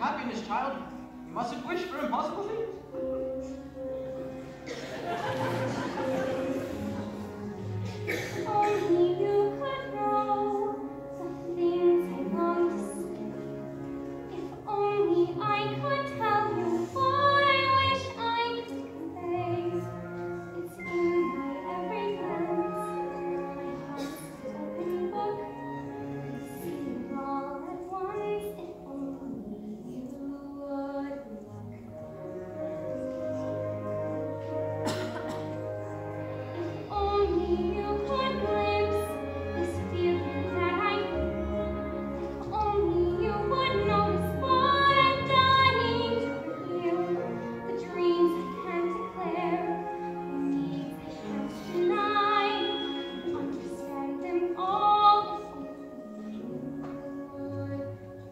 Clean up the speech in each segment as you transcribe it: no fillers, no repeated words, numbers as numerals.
happiness, child. You mustn't wish for impossible things. Only you could know the things I long to say. If only I could tell you what I wish I could convey. It's in my every glance, my heart's open book. I see you all at once, if only you would look. If only you could glimpse this feeling that I feel. If only you would notice what I'm dying to heal. The dreams I can't declare, the needs I can't deny. Understand them all, if only you would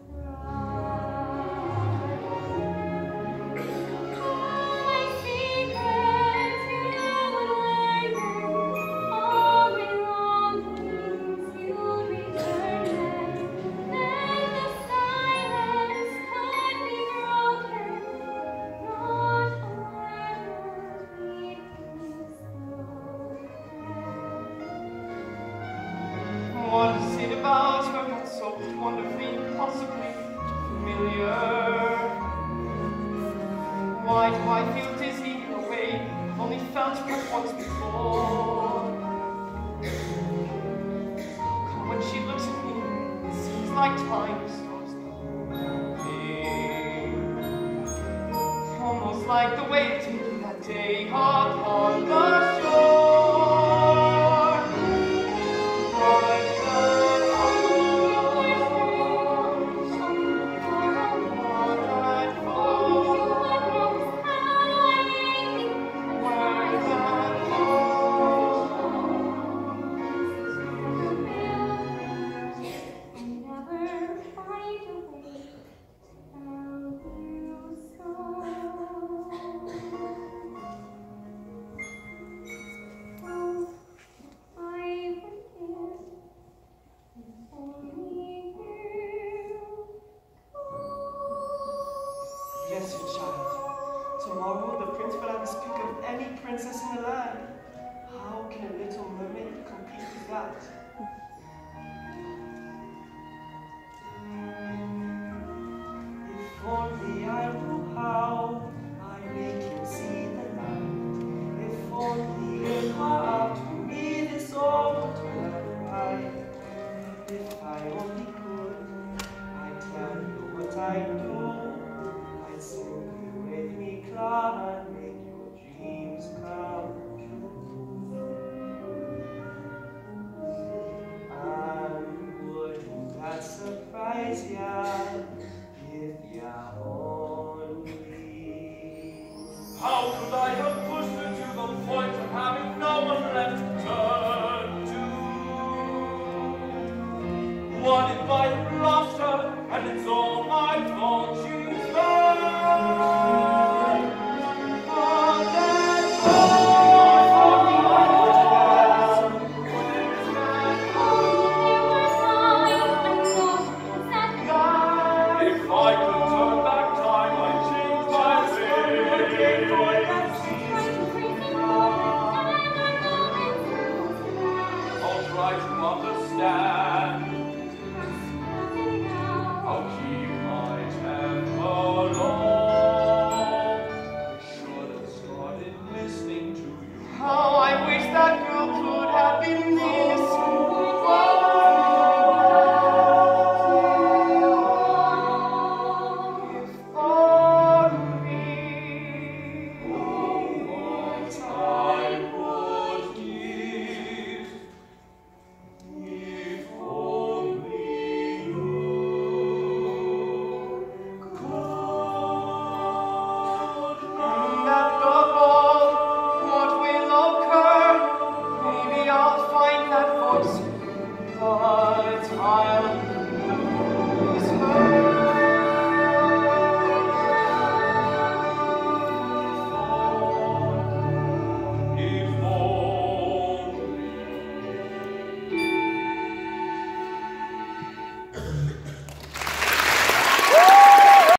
try. My secrets you would learn them, all my longings you'd return them. Then the silence could be broken, not a word would we'd What is it about her that's so wonderfully, impossibly familiar? Why do I feel dizzy in a way I've only felt but once before? How come when she looks at me, it seems like time stops moving? Almost like the way it did that day upon the shore. Yes, your child. Tomorrow the prince will have a speak of any princess in the land. How can a little mermaid compete with that? If only I knew how I make him see the light. If only it were up to me this all would have right. If I only could, I'd tell you what I do. I'd simply wave me cloud and